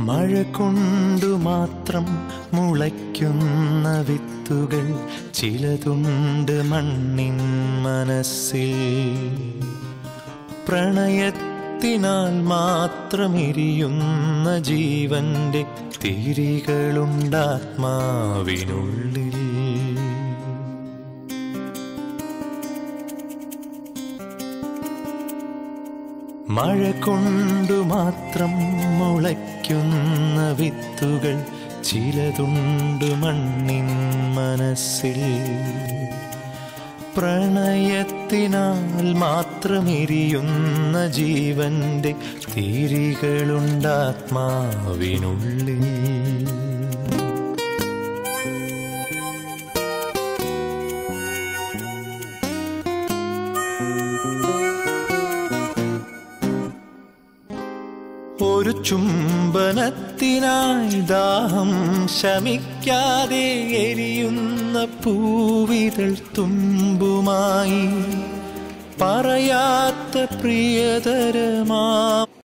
മഴ കൊണ്ടു മാത്രം മുളയ്ക്കുന്ന വിത്തുകൾ ചിലതുണ്ട് മണ്ണിൻ മനസ്സിൽ. പ്രണയത്തിനാൽ മാത്രം എരിയുന്ന ജീവന്റെ തിരികളുണ്ടാത്മാവിനുള്ളിൽ. മഴ കൊണ്ടു മാത്രം മുളയ്ക്കുന്ന വിത്തുകൾ ചിലതുണ്ട് മണ്ണിൻ മനസ്സിൽ. പ്രണയത്തിനാൽ മാത്രം എരിയുന്ന ജീവന്റെ തിരികളുണ്ടാത്മാവിനുള്ളിൽ. ഒരു ചുംബനത്തിനായി ദാഹം ശമിക്കാതെ എരിയുന്ന പൂവിതൾ തുമ്പുമായി പറയാത്ത പ്രിയതരമാ